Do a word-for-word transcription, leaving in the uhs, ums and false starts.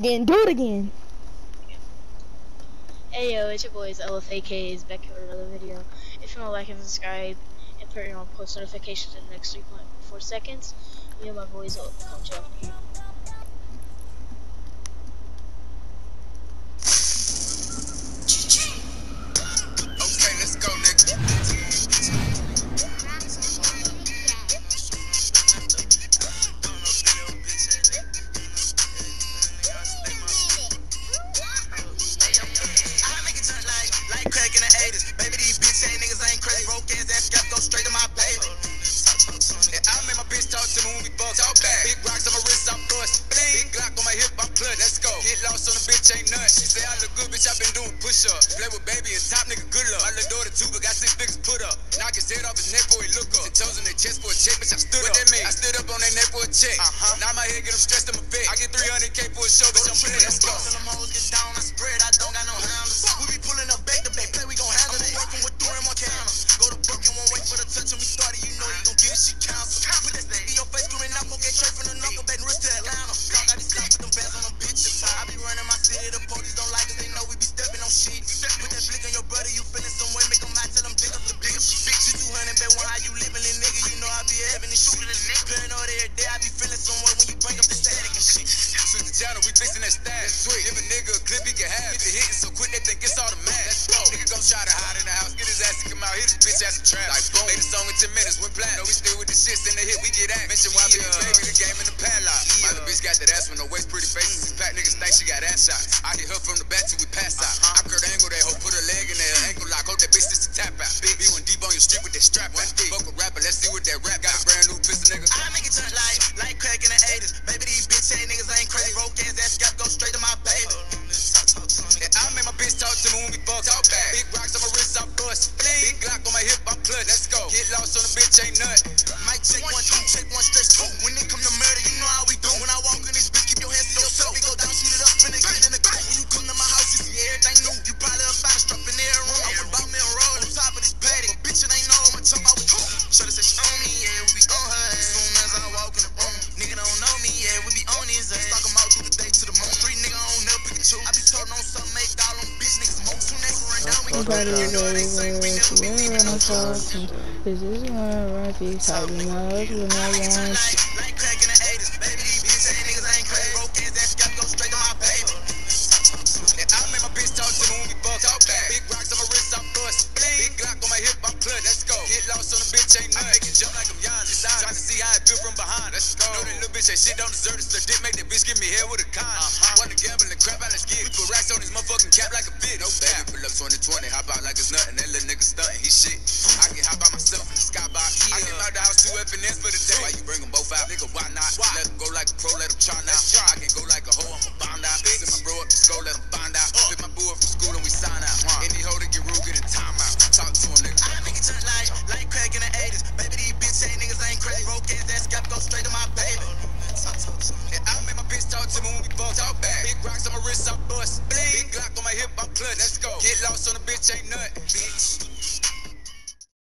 Then do it again. Hey yo, it's your boys L F A Ks back here with another video. If you want to like and subscribe and put on post notifications in the next three point four seconds, me and my boys will come to after you. Okay, let's go, nigga. Crack in the eighties, baby, these bitch ain't niggas ain't crazy. Broke ass ass scap go straight to my baby. Yeah, I made my bitch talk to me when we fuck. Talk back. Big rocks on my wrist, I'm bust. Big Glock on my hip, I'm clutch. Let's go. Get lost on the bitch, ain't nuts. She say I look good, bitch, I been doing push up. Play with baby and top nigga, good luck. My little daughter too, but got six figures put up. Knock his head off his neck before he look up. Ten toes in their chest for a check, bitch, I stood what up. What that mean? I stood up on their neck for a check. Uh-huh. Now my head get them stressed in my face. I get three hundred K for a show, bitch, I'm playing. Let's go. Till them hoes get down, I spread, I don't got no handles. We be pulling up back to back, play, we gon' handle it. Working with three on camera. Go to Brooklyn, won't wait for the touch when we started, you know you gon' get it, she counsel. Put that stick in your face, screaming out, gon' get straight from the knuckle, back wrist to Atlanta. Dog, I be slapping them bands on them bitches. I be running my city, the police don't like us, they know we be stepping on shit. Put that flick on your brother, you feeling some way, make them out, tell them dig up the bigger shit. She two hundred, bet one, how you living, little nigga, you know I be having this shit. Paranoid every day, I be feeling some way when you bring up the static and shit. Switch the channel, we fixing that stash. Sweet, give a nigga a clip he can have. Get the hitting so quick, they think it's automatic. Let's go. Nigga gon' try to hide in the house, get his ass to come out, hit his bitch ass a trap. Like boom, made a song in ten minutes, went platinum. Know we still with the shits in the hit, we get at. Mention why yeah. Baby, the game in the padlock. Yeah. My little bitch got that ass with no waist, pretty faces. Pack niggas think she got ass shots. I hit her from the back till we pass out. Uh-huh. I curved angle that hoe, put her leg in there, ankle lock, hope that bitch just to tap out. Big B went deep on your street with that strap out. Fuck a rapper, let's see what that rap got. A brand new pistol, nigga. I make it turn like, like crack in the eighties. Baby, these bitch ain't niggas ain't crazy. Broke ass ass scap go straight to my baby. Yeah, I made my bitch talk to me when we fuck. Talk back. Big rocks on my wrist, I'm bust. Big Glock on my hip, I'm clutch. Let's go. Get lost on the bitch, ain't nut. Might check one, two, check one, straight two. When it come to murder, you know how we do. When I walk in this bitch, keep your hands to yourself. We go down, shoot it up, and then get in the car. When you come to my house, you see everything new. You probably up out of strap in there room. I went about me a roll on top of this paddy. But bitch, it ain't know I'ma jump out with two. Shorty said she on me, yeah, we be on her. As soon as I walk in the room, nigga don't know me, yeah, we be on his ass. Talk him out through the day to the moon. Three nigga on never pick and choose. I be told on something, make all them bitch niggas smoke. Two niggas run down, we can go to you know they say we never be leaving no trust. This is one right beside me, my husband, I want. Like crack in the eighties, baby, these bitch ain't niggas ain't crazy. Broke ass ass scap go straight to my baby. Yeah, I made my bitch talk to me when we fuck. Talk back. Big rocks on my wrist, I'm bust. Big Glock on my hip, I'm clutch. Let's go. Get lost on the bitch, ain't nut. I make it jump like I'm Giannis. Trying to see how it feel from behind. Let's go. Know that little bitch, that shit don't deserve it. So dick make that bitch give me head with a con. Uh-huh. Wanna gamble and crap out, let's get. We put racks on his motherfucking cap like a bitch. No baby, pull up twenty twenty, hop out like it's nothing. That little nigga stuntin', he shit. I can hop out myself in the skybox. Yeah. I came out the house two F and N's for the day. Why you bring them both out? Nigga, why not? Why? Let them go like a pro, let them try now. I can go like a hoe, I'm a bomb out. Send my bro up to school, let him find out. Uh. Pick my boo up from school and we sign out. Uh. Any hoe that get rude, get in time out. Talk to him, nigga. I make it turn like, like crack in the eighties. Baby, these bitch ain't niggas ain't crazy. Broke ass ass scap go straight to my baby. Yeah, I made my bitch talk to me when we fuck. Talk back. Big rocks on my wrist, I'm bust. Big Glock on my hip, I'm clutch. Let's go. Get lost on the bitch, ain't nut, bitch.